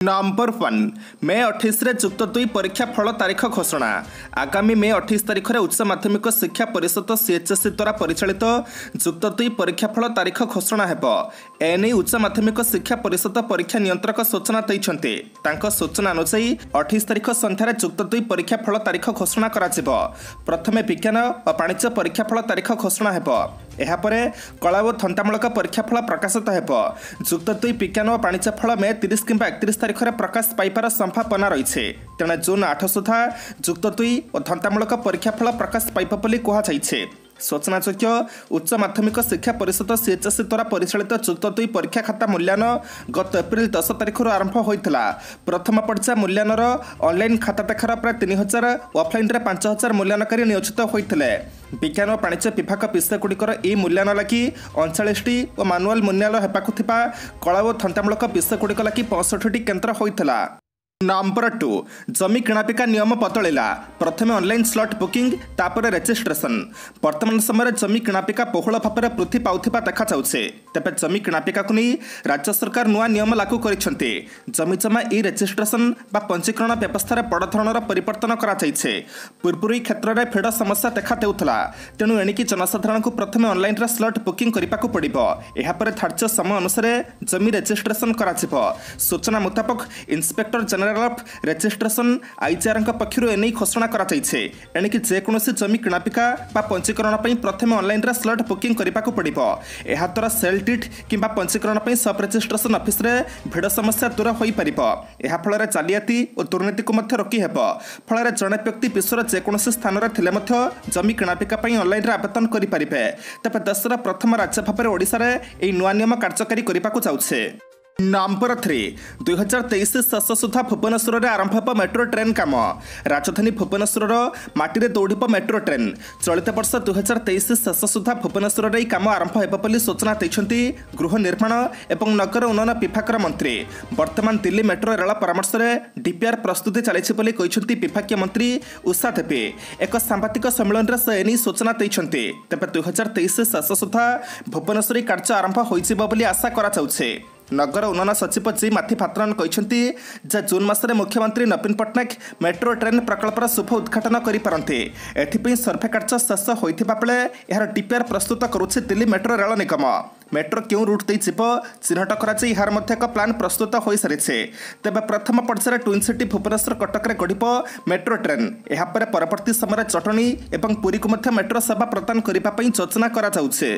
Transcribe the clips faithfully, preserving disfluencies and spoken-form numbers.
Number one मे अठाईस जुक्त दुई परीक्षा फल तारीख घोषणा। आगामी मे अठाईस तारीख में उच्च माध्यमिक शिक्षा परिषद सीएचएससी द्वारा परिचालित जुक्त दुई परीक्षा फल तारीख घोषणा हेब। एने उच्च माध्यमिक शिक्षा परिषद परीक्षा नियंत्रक सूचना देइछन्ते। तांको सूचना अनुसार अठाईस तारीख संध्यार जुक्त दुई परीक्षा फल तारीख घोषणा कराजिबो। प्रथमे विज्ञान और वाणिज्य परीक्षा फल तारीख घोषणा हेब। एहापरे कला और धंदामूलक परीक्षा फल प्रकाशित हेब। जुक्त दुई विज्ञान और वाणिज्य फल मे तीस किंबा एकतीस तारीख में प्रकाश पाइबार संभावना रही। तेणे जून आठ सुधा जुक्त दुई और धंदामूलक परीक्षा फल प्रकाश पाइब बोली कहुई। सूचनायोग्य उच्च माध्यमिक शिक्षा परिषद सीएचएससी द्वारा परिचालित जुक्त दुई परीक्षा खाता मूल्यांकन गत एप्रिल दस तारीख आरंभ होता। प्रथम पर्याय मूल्यांकन ऑनलाइन खाता देखार प्राय तीन हजार ऑफलाइन रे पांच हजार मूल्यांकनकारी नियोजित होते। विज्ञान और वाणिज्य विभाग विषयगुड़िकर यह मूल्यांकन लगी अड़चाश और मानुआल मूल्यांकन होगा। कला और धंदामूलक विषयगुड़िक लगी पैंसठ केन्द्र होता। नंबर टू जमी किणापिका नियम बदलैला। प्रथमे ऑनलाइन स्लॉट बुकिंग तापर रजिस्ट्रेशन। वर्तमान समय जमी किणापिका बहुल भाव में वृद्धि पाउथिबा देखा जाउछे। तेबे जमी किणापिका को नहीं राज्य सरकार नुआ नियम लागू करिसेंते। जमी जमा ई रजिस्ट्रेशन बा पंजीकरण व्यवस्था बड़ धरणर परिवर्तन करा जाइछे। पूर्वरी क्षेत्र में फेड समस्या देखा देउथला। तेणु एणिकी जनसाधारण को प्रथमे ऑनलाइन रा स्लॉट बुकिंग करिबा को पड़िबो। एहा परे धार्य समय अनुसार जमी रजिस्ट्रेशन करा जिवो। सूचना मुताबिक inspector general of registration IGR पक्षर एने घोषणा एणिकी जेकोसी जमी किणापिका पंजीकरण प्रथमे ऑनलाइन रा स्लॉट बुकिंग करने को पड़ो। यह द्वारा सेल डिट किंबा पंजीकरण सब रजिस्ट्रेशन ऑफिस रे भिड़ समस्या दूर हो पार। यह फल जालियाती और दुर्नीति को रोकी हेब। फल जड़े व्यक्ति विश्वर जेकोसी स्थान में थिले जमी किणापिका ऑनलाइन आवेदन करें। तेज देशर प्रथम राज्य भाव में ओडिशा रे एही नुआ नियम कार्यकारी करने को जाउछे। नंबर थ्री दुई हजार तेईस शेष सुधा भुवनेश्वर में आरंभ हो मेट्रो ट्रेन काम। राजधानी भुवनेश्वर माटी दौड़ मेट्रो ट्रेन। चलित वर्ष दुई हजार तेईस शेष सुधा भुवनेश्वर में काम आरंभ हो सूचना देते गृह निर्माण और नगर उन्नयन विभाग मंत्री। वर्तमान दिल्ली मेट्रो रेल परामर्श में डीपीआर प्रस्तुति चली विभाग मंत्री उषा देवी। एक सांबादिक सम्मेलन में से एने सूचना देते। तेज दुई हजार तेईस शेष सुधा भुवनेश्वर कार्य आरंभ हो आशा कराଯାउछे। नगर उन्नयन सचिव जी माथि पात्रन कहते जून मासरे मुख्यमंत्री नवीन पट्टनायक मेट्रो ट्रेन प्रकल्पर शुभ उद्घाटन करेंते। एथिपाई सर्भे कार्य शेष होता बेले यार डीपीआर प्रस्तुत करुच्छे दिल्ली मेट्रो रेल निगम। मेट्रो क्यों रूट दे जीव चिन्हट कर यार एक प्लान प्रस्तुत हो सारी। तेज प्रथम पर्यायर ट्विन सिटी भुवनेश्वर कटक में गढ़ मेट्रो ट्रेन। यापर परवर्ती समय चटनी और पुरी को मेट्रो सेवा प्रदान करने योजना कराଯାଉଛି।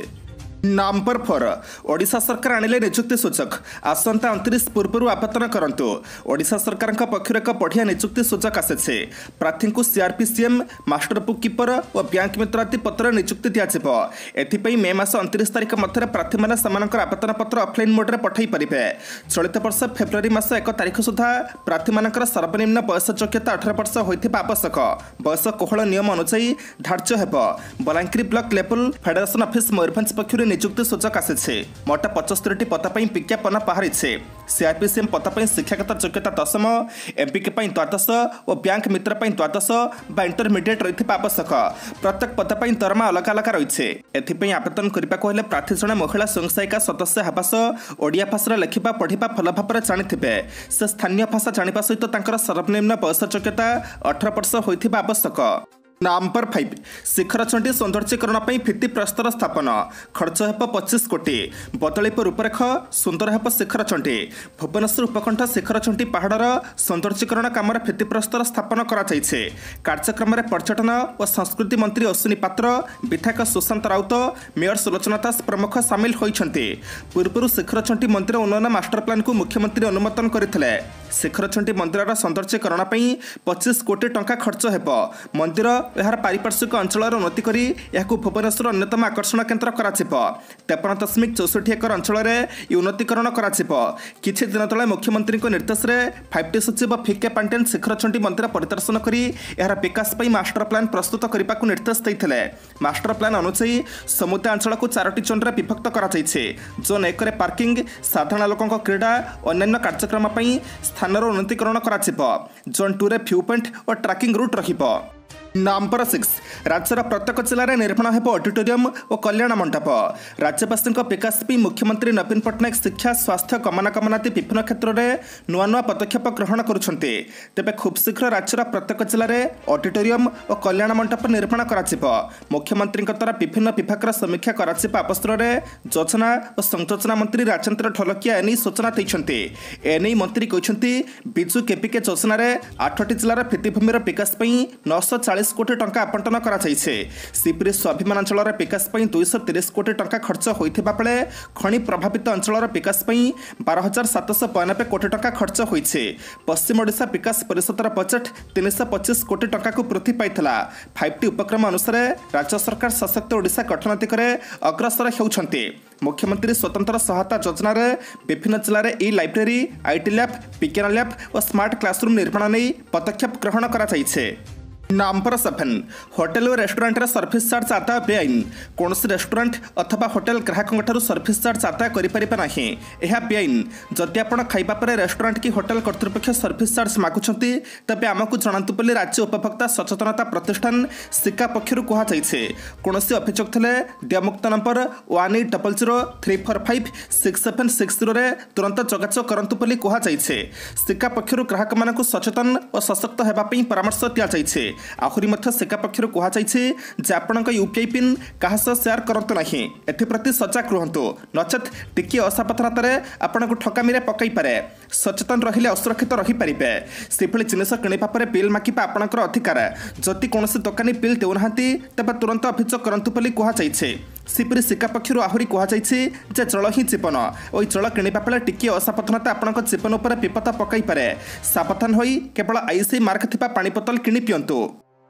नंबर फोर ओडिशा सरकार आनिले नियुक्ति सूचक। आसंता उनतीस पूर्व आवेदन करंतु। ओडिशा सरकार पक्षर एक बढ़िया नियुक्ति सूचक आसे। प्रार्थी को सीआरपीसीएम मास्टर बुक कीपर और बैंक मित्र आदि पत्र नियुक्ति दिज्व। एथिपाई मे मास उनतीस तारीख मध्य प्रार्थी मैंने आवेदन पत्र ऑफलाइन मोड में पठाई पारे। चलित वर्ष फेब्रुआरी मास एक तारीख सुधा प्रार्थी मान सर्वनिम्न बयस योग्यता अठारह वर्ष होता आवश्यक। बयस कोहल नियम अनुसार धार्य हेब। Balangir block level federation office Mayurbhanj पक्षर नियुक्ति सूचक आसे। मोट पचहत्तर पद पर विज्ञापन बाहरी। सीआरपीसीएम पद पर शिक्षागत योग्यता दशम, एमपीके द्वादश और बैंक मित्र द्वादश बा इंटरमीडिएट रही आवश्यक। प्रत्येक पद पर दरमा अलग अलग रही। एथिपाई आवेदन करने को प्रार्थी जड़े महिला स्वयंसहायिका सदस्य होगा सह ओडिया भाषा लिखा पढ़ा भल भाव जानी से स्थानीय भाषा जाना सहित सर्वनिम्न बयस योग्यता अठारह वर्ष होता आवश्यक। नंबर फाइव शिखरचंडी सौंदर्यीकरण भित्ति प्रस्तर स्थापन। खर्च हेब पच्चीस कोटी। बदलिप रूपरेख सुंदर हेब शिखरचंडी। भुवनेश्वर उपकंठ शिखरचंडी पहाड़र सौंदर्यीकरण काम भित्ति प्रस्तर स्थापन कराଯାଇଛି। कार्यक्रम में पर्यटन और संस्कृति मंत्री अश्विनी पात्र, विधायक सुशांत राउत, मेयर सुलोचना दास प्रमुख सामिल होइछन्ति। पूर्व शिखरचंडी मंदिर उन्नयन मास्टर प्लान को मुख्यमंत्री अनुमोदन करथिले। शिखरचंडी मंदिर सौंदर्यीकरण पच्चीस कोटी टंका खर्च हेब। मंदिर यार पारिपार्श्विक अंचल उन्नति कर भुवनेश्वर अन्यतम आकर्षण केन्द्र तेपन दशमिक चौसठ एकर अंचल में उन्नतीकरण किछि दिन तले मुख्यमंत्री निर्देश में फाइव टी सचिव फिके पांडेन शिखरचंडी मंदिर परिदर्शन कर यार विकास मास्टर प्लान प्रस्तुत करने को निर्देश देते। मास्टर प्लान अनुसार समुदाय अंचल को चारोटी जोन में विभक्त कर जोन एक पार्किंग, साधारण लोकों क्रीड़ा अन्य कार्यक्रम स्थान उन्नतीकरण कर जोन टू रे व्यू पॉइंट और ट्रैकिंग रूट रही। नंबर सिक्स राज्यर प्रत्येक जिले में निर्माण हो ऑडिटोरियम और कल्याण मंडप। राज्यवासी विकास पर मुख्यमंत्री नवीन पट्टनायक शिक्षा स्वास्थ्य गमनागमनादि विभिन्न क्षेत्र में नुआ नुआ पदक्षेप ग्रहण करुछन्ते। तेबे खूब शीघ्र राज्यर प्रत्येक जिले में ऑडिटोरियम और कल्याण मंडप निर्माण कराजिबो। मुख्यमंत्री द्वारा विभिन्न विभाग समीक्षा कराजिबा अवसर में योजना और संयोजना मंत्री राजेन्द्र ढोलकिया एने सूचना देइछन्ते। एने मंत्री कहते बिजु केपीके योजन आठटी जिलार भित्तिभूमिर विकास नौ सौ चालीस कोटी टंका आवंटन कराଯାଇଛି। सीपरी स्वाभिमान अंचल विकास दुईश तीस कोटी टंका खर्च होता बेले खनि प्रभावित अंचल विकास बारह हजार सातश बयानबे कोटी टंका खर्च होइछे। पश्चिम ओडिशा विकास परिषदर बजेट तीन सौ पच्चीस कोटी टंका को वृद्धि पाइथिला। फाइव टी उपक्रम अनुसार राज्य सरकार सशक्त ओडिशा गठन दिगरे अग्रसर हेउछन्ते। मुख्यमंत्री स्वतंत्र सहायता योजना विभिन्न जिले में ई लाइब्रेरी आईटी लैब विज्ञान लैब और स्मार्ट क्लासरूम निर्माण नहीं पदक्षेप ग्रहण कराଯାଇଛି। नंबर सेवेन होटेल और रेस्टोरेंट सर्विस चार्ज आदाय बेआईन। कौन रेस्टोरेंट अथवा होटेल ग्राहकों सर्विस चार्ज आदाय करें ना यह बेआईन। जदि आप खाइबा पर रेस्टोरेंट कि होटेल कर्तृपक्ष सर्विस चार्ज मागुंट तेज आमको जनातु बोली राज्य उपभोक्ता सचेतनता प्रतिष्ठान सिका पक्षर कहुई। कौन अभियोग थे दिमुक्त number one eight double zero three four five six seven six zero तुरंत जोगाजोग करूँ बोली कहुई। सिका पक्षर ग्राहक मानक सचेतन और सशक्त होगापी परामर्श दि आहुरी सिका पक्षर कहुई आपण यूपीआई पिन क्या सेयार करतु ना एप्रति सजग रुहतु नचेत टिके असावधानतार आपन को ठकामी पकई पारे। सचेतन रहिले असुरक्षित रहीपारे। से जिनस किणवा पर बिल मागिबा आपणकर अधिकार। जदि कौन दोकानी बिल देउना तेज तुरंत अभियोग करतु बोली कहुई। सेपरी सिका पक्षर आहरी कहुई जल ही जीवन और जल किणवा बेले टिके असावधानता आपण जीवन उपर विपद पकई पारे। सावधान होई केवल आईसी मार्क थिबा पानी बोतल किणी पियंतु।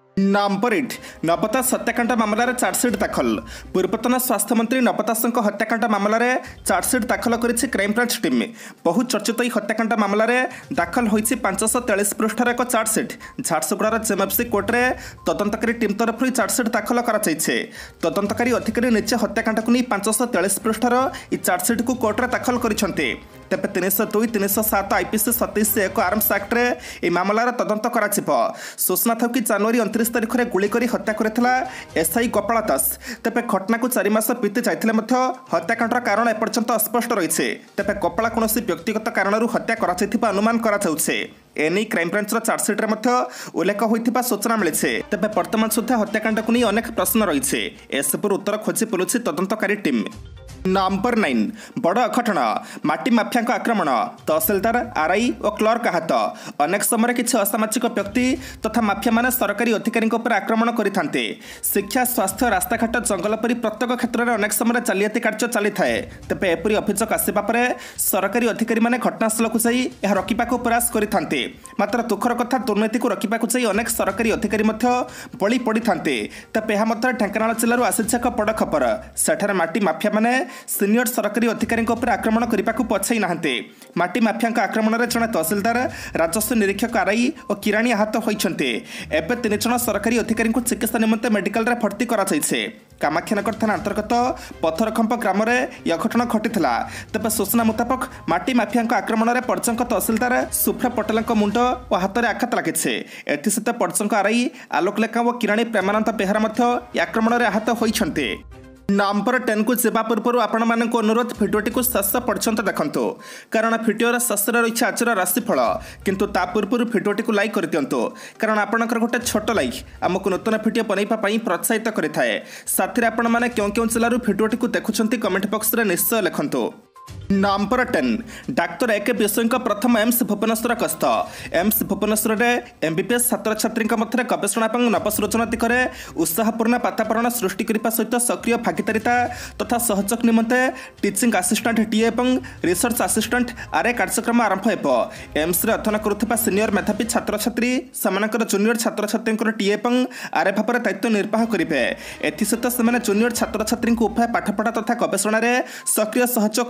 नंबर एट नवता हत्याकांड मामलार चार्जसीट दाखल। पूर्वतन स्वास्थ्य मंत्री नवता दासଙ୍କ हत्याकांड मामलार चार्जसीट दाखल करिछि क्राइमब्रांच टीम। बहु चर्चित यह हत्याकांड मामलार दाखल होइछि पांचश तेयालीस पृष्ठार एक चार्जसीट। झारसुगुड़ार जेएमएफसी कोर्टे तदंतकारी टीम तरफ चार्जसीट दाखल कराଯାଇଛି। तदंतकारी अधिकारी निजे हत्याकांड को नहीं पांचश तेयालीस पृष्ठार यह चार्जसीट को कोर्टे दाखल करिसेंते। तेबे तीन सौ दुई तीन सौ सात आईपीसी सतैश एक आर्म्स एक्ट्रे यह मामलार तदंत कराजिबो। सूचना था कि जनवरी उनतीस तारीख में गुली कर हत्या करथिला एसआई गोपाल दास। तेबे घटना को चार मास बीती जाइथिले मध्य हत्याकांडर कारण एपर्यंत अस्पष्ट रही। तेबे गोपाल कौन व्यक्तिगत कारणरू हत्या कराଯାଇଥିବା अनुमान कराଯାଉଛି। एने क्राइमब्रांचर चार्जसीट्रे उल्लेख होता सूचना मिली। तेबे वर्तमान सुधा हत्याकांड को नहीं अनेक प्रश्न रही। एसपुर उत्तर खोजी बुलुछि तदंतकारी टीम। नंबर नाइन बड़ अघटन माटी माफिया आक्रमण। तहसिलदार आरआई और क्लर्क आहत। अनेक समय किसी असामाजिक व्यक्ति तथा माफिया माने सरकारी अधिकारी आक्रमण करते। शिक्षा स्वास्थ्य रास्ताघाट जंगल परी प्रत्येक क्षेत्र में अनेक समय जालियाती कार्य चली थाए। तेबे एपरी अभियोग आसवा पर सरकारी अधिकारी माने घटनास्थल को जाई यह रखा प्रयास करते। मात्र दुखर कथा दुर्नीति को रखा अनेक सरकारी अधिकारी बली पड़ी था। तेबे यह ढेंकानाल जिलूर आसीछि एक बड़ खबर। सेठारे माटी माफिया माने सीनियर सरकारी अधिकारी आक्रमण करने को पछाई नहांते। माटी माफिया आक्रमण में जड़े तहसिलदार राजस्व निरीक्षक आरआई और किराणी आहत होइछन्ते। एबे तीन जन सरकारी अधिकारी चिकित्सा निमंते मेडिकल रे भर्ती कराଯାଇଛି। कामाख्यानगर थाना अंतर्गत पथरखंप ग्राम में यह घटना घटीला। तेज सूचना मुताबक माटी माफिया आक्रमण में पर्जंक तहसिलदार सुफ्रा पटेल मुंड और हाथ में आघात लगी। एसत पर्जंक आरआई आलोक लेखा और किराणी प्रेमानंद बेहरा आक्रमण में आहत होइछन्ते। नंबर टेन को जावा पूर्व आपण मानक अनुरोध भिडियोटी को शेष पर्यंत देखंतु कारण भिडियोर शेष रही आजर राशिफल। किंतु ता पूर्व भिडियोटी को लाइक कर दिंतु कारण आपणकर गोटे छोट लाइक आमको नूतन भिडियो बनवाई प्रोत्साहित करें। साथ में आपण मैंने क्यों क्यों जिलूर भिडियोटी को देखुंत कमेंट बॉक्स में निश्चय लिखंतु। Number ten doctor A K विषय प्रथम एम्स भुवनेश्वर गस्त। एम्स भुवनेश्वर में एमबीबीएस छात्र छात्री मध्य गवेषणा और नवसृजन दिगरे उत्साहपूर्ण वातावरण सृष्टि करने सहित सक्रिय भागीदारिता तथा सहयोग निमंते टीचिंग आसिस्टेंट टीए और रिसर्च आसिस्टेंट आरए कार्यक्रम आरंभ हो। एम्स अध्ययन करुवा सीनियर मेधावी छात्र छात्री सेमानकर जूनियर छात्र छात्री टीए और आरए भाव में दायित्व निर्वाह करेंगे। एसत से जूनियर छात्र छात्री उभय पाठपढ़ा तथा गवेषणा सक्रिय सहयोग करने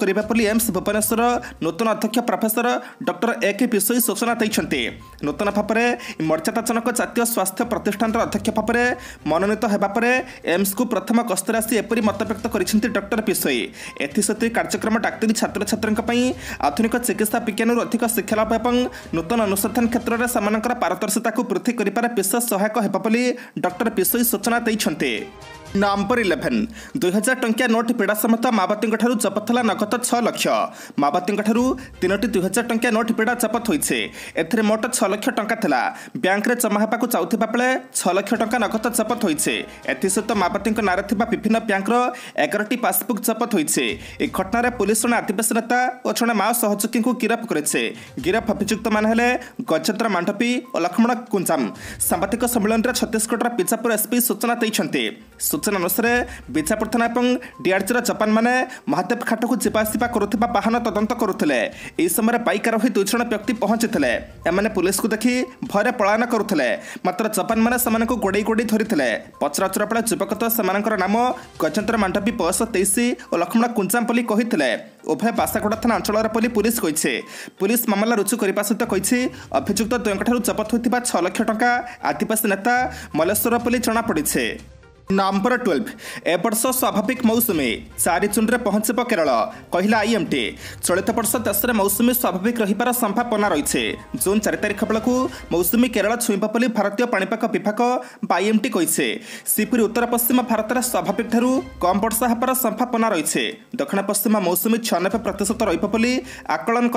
एम्स भुवनेश्वर नूतन अध्यक्ष प्रोफेसर डॉक्टर ए के पिसोई सूचना देते। नूतन भाव में मर्यादाजनक जातीय स्वास्थ्य प्रतिष्ठान अध्यक्ष भाव में मनोनीत होगापर एम्स को प्रथम गस्तर आसी एपरी मतव्यक्त कर डॉक्टर पिसोई। एसत कार्यक्रम डाक्तरी छात्र छात्री आधुनिक चिकित्सा विज्ञान अधिक शिक्षालाभ और नूतन अनुसंधान क्षेत्र में सेमानकर पारदर्शिता को वृद्धि कर विशेष सहायक होगा डॉक्टर पिसोई सूचना देते। नंबर इलेवेन दुई हजार टंकिया नोट पीड़ा समेत माओवादी जबत है नगद छह लक्ष। माओवादी तीनो दुई हजार टंकिया नोट पीड़ा जबत होती ए मोट छह लक्ष टंका था बैंक में जमा होगा चाहूबा बेले छह लक्ष टंका नगद जबत होती। एसत माओवादी नारे विभिन्न बैंक एगारटी पासबुक जबत होती। घटना पुलिस जड़े आदिवासी नेता और जड़े माओ सहयोगी को गिरफ करे। गिरफ अभियुक्त मैंने गजेन्द्र मांडपी और लक्ष्मण कुंजाम। सांबादिक सम्मेलन में छत्तीसगढ़ बीजापुर एसपी सूचना देते। सूचना अनुसार बीजापुर थाना और डीआरजी जवान मैंने महादेव घाट को जावासवा करुवा वाहन तदंत करुले। यह समय बाइक आरोही दुई जन व्यक्ति पहुंची एमने पुलिस को देखि भय पलायन करुले। मात्र जवान मैंने गोड़े गोड़े धरी पचराचरा बेले युवक तो से नाम गजेन्द्र मांडवी बयस तेईस और लक्ष्मण कुंजाम बोली कहते। उभय बासागुड़ा थाना अंचल पुलिस कही पुलिस मामला रुजु करने सहित कही अभियुक्त द्वयंठ जबत होता छह लक्ष टंका आदिवासी नेता मलेश्वर बोली जमापड़ी। नंबर ट्वेल्व ए वर्ष स्वाभाविक मौसुमी चार जून में पहुंचब केरल कहला आईएमटी। चलित वर्ष देश में मौसुमी स्वाभाविक रहिबार संभावना रही। जून चार तारिख बेलू मौसुमी केरल छुईब बोली भारतीय पाणीपाग विभाग आईएमटी कही। सेपरी उत्तर पश्चिम भारत में स्वाभाविक ठारू कम वर्षा होबार संभावना रही। दक्षिण पश्चिम मौसुमी छियानबे प्रतिशत रही आकलन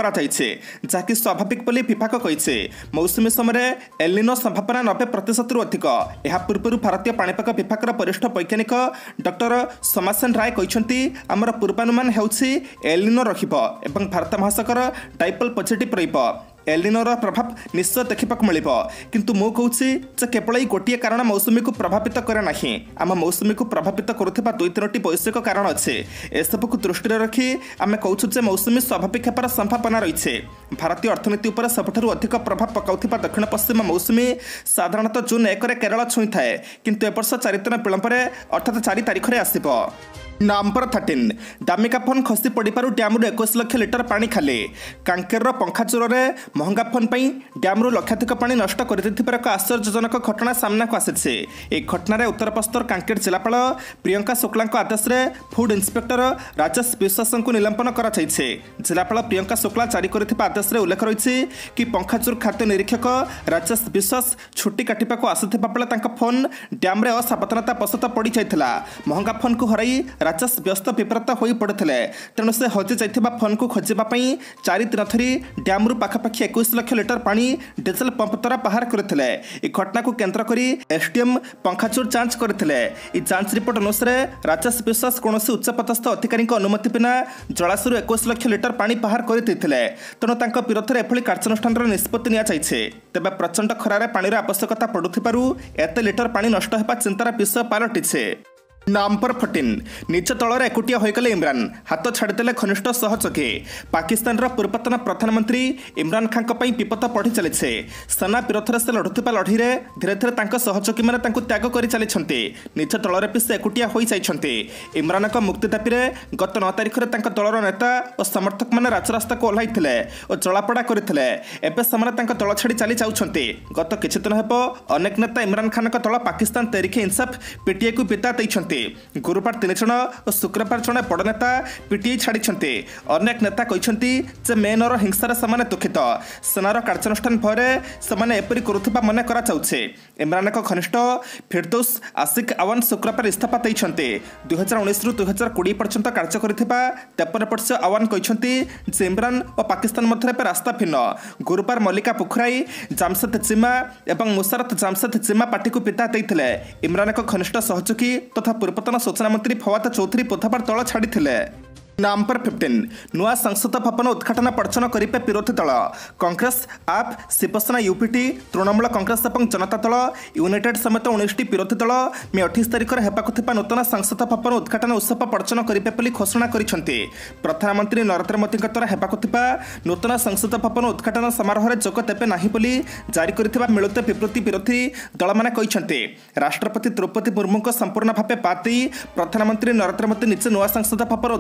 कर स्वाभाविक बोली विभाग कही। मौसुमी समय एलिनो संभावना नब्बे प्रतिशत अधिक। यह पूर्व भारतीय पाणीपाग विभाग वरिष्ठ वैज्ञानिक डॉक्टर समासेन राय कहते आमर पूर्वानुमान होउछि एलिनो रहिबो एवं भारत महासागर डाइपोल पॉजिटिव रहिबो। एलिनोर प्रभाव निश्चय देखा मिलिबो किंतु मु कहूछि जे केवल ही गोटे कारण मौसुमी को प्रभावित करे नाही। आम मौसुमी को प्रभावित करुथिबा दुई तीनोटी वैश्विक कारण अच्छे। एसबू को दृष्टि रखी आम कहूँ जे मौसुमी स्वाभाविक होबार संभावना रही। भारतीय अर्थनीति उपर सबुठारु अधिक प्रभाव पकाउथिबा दक्षिण पश्चिम मौसुमी साधारणतः जून एक केरल छुई थाए किंतु ए वर्ष चार दिन विलंब अर्थात चार तारिख में आसिबो। नंबर थर्टीन दामिका फोन खसी पड़ू डैम्रु इक्कीस लक्ष लिटर पानी खाली। कांकेर पंखाचूर में महंगा फोन पर डैम्रु लक्षाधिक पानी नष्ट कर एक आश्चर्यजनक घटना सामना को आसी। एक घटना उत्तर बस्तर कांकेर जिलापाल प्रियंका शुक्ला आदेश में फूड इन्स्पेक्टर राजेश विश्वास को निलंबन कर जिलापाल प्रियंका शुक्ला जारी कर आदेश में उल्लेख रही कि पंखाचूर खाद्य निरीक्षक राजेश विश्वास छुट्टी काटिबा को आसुथिबा बेले फोन डैम्रे असावधानता बशत पड़ जाता। महंगा फोन को हराई राजेश व्यस्त विव्रत हो पड़ते तेणु से हजि जाइथिबा फोन को खोजापी चार दिन धरी डैम्रु पाखापाखि इक्कीस लक्ष लिटर पानी डीजेल पंप द्वारा बाहर करते। यह घटना को केन्द्र कर एसडीएम पंखाचूर जांच करते। जांच रिपोर्ट अनुसार राजेश विश्वास कौन उच्चपदस्थ अधिकारी अनुमति बिना जलाशय इक्कीस लक्ष लिटर पानी बाहर करते तेणु विरोध में एभली कार्यानुष्ठान निष्पत्ति नियाଯାଇଛି। तेबे प्रचंड खरार पानी आवश्यकता पड़ुथिबारु एते लिटर पानी नष्ट होगा चिंतार विषय पलटिছে। नंबर फोर्टीन निज दलर एकुटिया होगले इमरान हाथ छाड़देले घनिष्ठ सहयोगी। पाकिस्तान पूर्वतन प्रधानमंत्री इमरान खान विपद बढ़ी चली सेना विरोध में से लड़ुवा लड़ई धीरे धीरे सहयोगी मैंने त्याग कर चली निज दलर भी से एकुटिया हो जाती। इमरान मुक्ति दाबी में गत नौ तारिख में दलर नेता और समर्थक मैंने राजरास्ता को ओह्लैते और जलापड़ा करते एवं से दल छाड़ी चली जाऊँगी। गत किछि दिन हेब अनेक नेता इमरान खान दल पाकिस्तान तहरीके इंसाफ पीटीआई को विदा देइछन्ति। गुरुवार तीन जन और शुक्रवार जड़े बड़ नेता पीटीआई छाड़ी। अनेक नेता कहते मेनर हिंसार से दुखित सेनार कार्यानुष्ठान भय से एपरी करुवा मन कराଯାଉଛି। इमरान घनिष्ठ फिरदौस आशिक अवान शुक्रवार इस्तीफा देते। दुई हजार उन्नीस रु दुई हजार कोड़े पर्यंत कार्य करथिबा तेपन वर्ष अवान कहते इमरान और पाकिस्तान मध्य रास्ता भिन्न। गुरुवार मल्लिका पुखराई जामशेद चिमा और मुशरत जामशेद चिमा पार्टी को विदा देते। इमरान घनिष्ठ सहयोगी तथा पूर्वतन सूचना मंत्री फवाद चौधरी बुधवार दल छाड़ी। नंबर फिफ्टीन नुआ संसद भवन उद्घाटन पर्यटन करेंगे विरोधी दल। कांग्रेस आप शिवसेना यूपीटी तृणमूल कांग्रेस और जनता दल यूनाइटेड समेत उन्नीस टी विरोधी दल मे अठाईस तारिख में होगा नूतन संसद भवन उद्घाटन उत्सव पर्यटन करेंगे घोषणा करते। प्रधानमंत्री नरेंद्र मोदी द्वारा होगा नूतन संसद भवन उद्घाटन समारोह में जोग देवे ना जारी कर मिलित विवृत्ति विरोधी दल मैंने कहते। राष्ट्रपति द्रौपदी मुर्मू को संपूर्ण भाव बाद प्रधानमंत्री नरेंद्र मोदी निजे नुआ संसद भवन उद्घाटन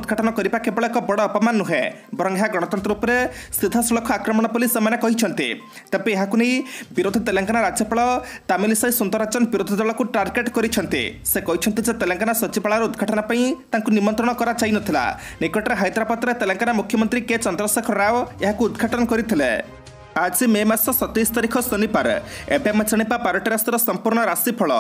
मिलवा केवल एक बड़ अपमान नुहे बर यह गणतंत्र उपर सीधासलख आक्रमण बोली से कहते। तेबे यह विरोधी तेलंगाना राज्यपाल तामिलिसाई सुंदराचन विरोधी दल को टार्गेट करते। से कहते तेलंगाना सचिवालय उद्घाटन पर निमंत्रण करा नथिला। निकटरे हैदराबाद में तेलंगाना मुख्यमंत्री के चंद्रशेखर राव यह उद्घाटन करते। आज मे मास सतैश तारिख शनिवार एवं आम जाना बारटी राशि संपूर्ण राशिफल।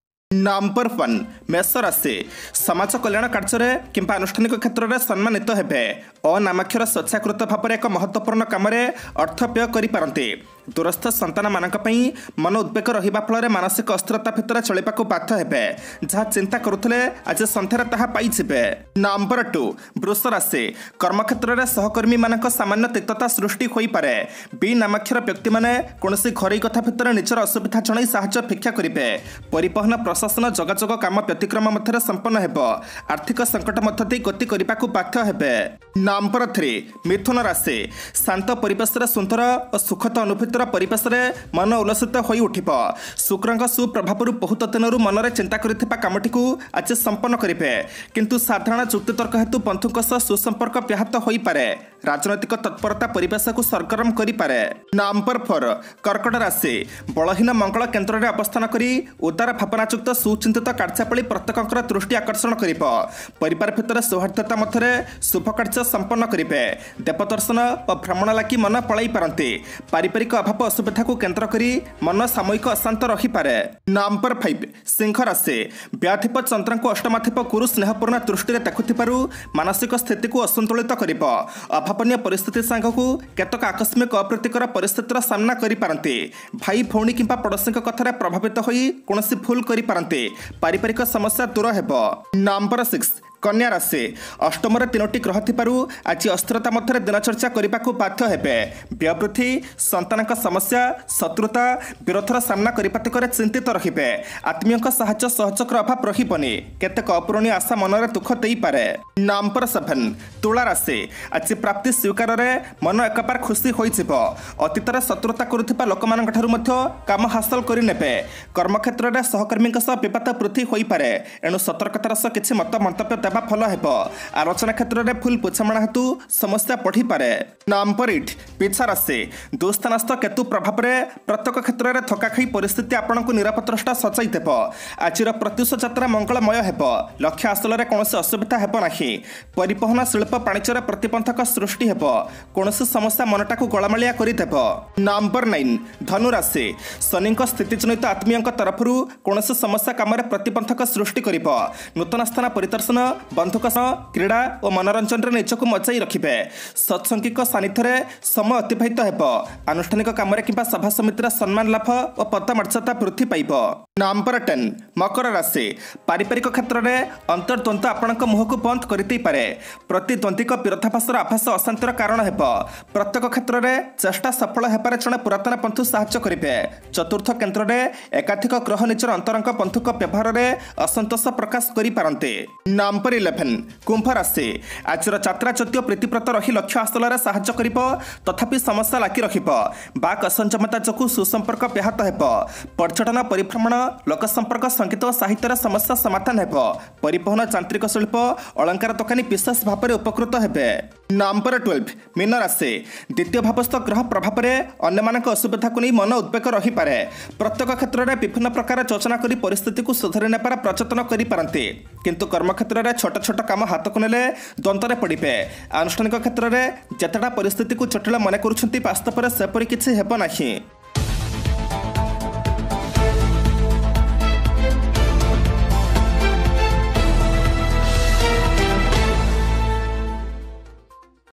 नंबर वन मेष राशि समाज कल्याण कार्य किंबा आनुष्ठानिक क्षेत्र में सम्मानित हेबे। अनामाक्षर स्वेच्छाकृत भाव एक महत्वपूर्ण काम अर्थ व्यय करिपारंती। दूरस्थ संतान मानक पई मन उद्वेग रहिबा फल मानसिक अस्थिरता भितर चलिबाकू बाध्य हेबे। जहाँ चिंता करुथिले आज संध्यारे ताहा पाई जिबे। नंबर टू वृष राशि कर्मक्षेत्र में सहकर्मी मानक सामान्य तिक्तता सृष्टि होई पारे। बी नामाक्षर व्यक्ति माने कोनोसी घरोई कथा भितर निजर असुविधा जणाई साहाय्य भिक्षा करिबे। परिवहन प्रशासन जोगाजोग काम व्यतिक्रम मध्य संपन्न हेबो। आर्थिक संकट मध्य देई गति करिबाकू बाध्य हेबे। नंबर थ्री मिथुन राशि शांत परिवेश सुंदर और सुखद अनुभूति परिवेश मन उल्लसित हो उठिब। शुक्र सुप्रभाव बहुत दिनरू मनरे चिंता करिथिबा कामटी को आज संपन्न करेंगे। किंतु साधारण चुक्तितर्क हेतु बंधुक सुसंपर्क व्याहत हो पारे। राजनैतिक तत्परता परिवेश को सरगरम करें। नंबर फोर कर्कट राशि बलहीन मंगल केन्द्र में अवस्थान करी उदार भावनायुक्त सुचिंतित कार्यावली प्रत्येक दृष्टि आकर्षण कर परिवार भितर सौहार्द्यता मध्य शुभ कार्य संपन्न करेंगे। देवदर्शन और भ्रमण लगी मन पलाई पारती। पारिवारिक अभाव असुविधा को केन्द्र करी मन सामयिक अशांत रहीपे। नंबर फाइव सिंह राशि व्याधिप चंद्र को अष्टमाधिप गुरु स्नेहपूर्ण दृष्टि देखुथिबारु मानसिक स्थिति को असंतुलित करिब। अभावनीय परिस्थिति सांगकू केतक आकस्मिक अप्रीतिकर परिस्थितिर सामना करिपारंती। भाई भौणी किंबा पड़ोसी कथार प्रभावित होई कोनोसी भूल करिपारंती। पारिवारिक समस्या दूर हेबो। नंबर सिक्स कन्या राशि अष्टम तीनोटी ग्रह थिबारु आज अस्थिरता मध्य दिनचर्चा करने को बाध्य हेबे। व्यवृद्धि संतान समस्या शत्रुता विरोधर सामना करने चिंतित रहिबे। आत्मीय साहाय्य सहयोगर अभाव रहिबनी। केतेक अपूरणीय आशा मनरे दुख देई पारे। नंबर सेवन तुला राशि आज प्राप्ति स्वीकार मन एकबार खुशी होइजिबो। अतीतर शत्रुता करुथिबा लोकमानक ठारु मध्य काम हासिल करिनेबे। कर्मक्षेत्र में सहकर्मी विवाद वृद्धि होई पारे। एणु सतर्कतार सह किछि मत मंतव्य देवा फल हेबो। आलोचना क्षेत्र में फुल पुछामणा हेतु समस्या बढ़ी पारे। नंबर एट पिछा राशि दुस्थानस्थ केतु प्रभाव में प्रत्येक क्षेत्र में थका खाई परिस्थिति आपण को निरापत्रष्टा सचाई देव। आज प्रत्युष यात्रा मंगलमय हेबो। लक्ष्य हासिल में कौन असुविधा हेबो नाही। परिवहन शिल्प वाणिज्य प्रतिबंधक सृष्टि हेबो। कौन समस्या मनटा को गलमालिया करिदेब। नंबर नाइन धनु राशि शनि स्थितिजनित आत्मीय तरफ कौन समस्या काम प्रतिबंधक सृष्टि करिब। नूतन स्थान परिदर्शन बंधुक क्रीड़ा और मनोरंजन निजक मचाई रखिबे। सत्संगिक सानिध्य समय अतिबाहित हेबो। आनुष्ठानिक काम किंबा सभा समितिर सम्मान लाभ और पदमर्यादा वृद्धि पाइब। नंबर टेन मकर राशि पारिवारिक क्षेत्र में अंतर्द्वंद आपण मुह को बंद करदे पारे। प्रतिद्वंदीक विरोधाभासर आभास अशांतिर कारण हेबो। प्रत्येक क्षेत्र में चेष्टा सफल हेबार जड़े पुरातन बंधु साहाय्य करेंगे। चतुर्थ केन्द्र में एकाधिक ग्रह निजर अंतरंग बंधुक व्यवहार में असंतोष प्रकाश करिपारंते। नंबर इलेवन कुंभ राशि आज यात्रा जदिव प्रीतिव्रत रही लक्ष्य हासिल साहाय्य करिब तथापि समस्या लागी रखिब। बाक असंयमता जो सुसंपर्क व्याहत हेबो। पर्यटन परिभ्रमण लोक संपर्क संगीत और साहित्यर समस्या समाधान हेबो। परिवहन यांत्रिक शिल्प अलंकार दोकानी विशेष भाव में उपकृत हेबे। नंबर ट्वेल्व मीन राशि द्वितीय भावस्थ ग्रह प्रभाव में अन्य असुविधा को नहीं मन उद्वेग रही पारे। प्रत्येक क्षेत्र में विभिन्न प्रकार योजना कर परिस्थिति को सुधारी नेबार प्रयत्न करिपारंती। किंतु कर्मक्षेत्र में छोट छोट काम हाथ को नेले द्वंद्व पड़े। आनुष्ठानिक क्षेत्र में जेतेटा परिस्थिति को जटिल मन करुछंती वास्तव में सेपरी किछि हेबो नाही।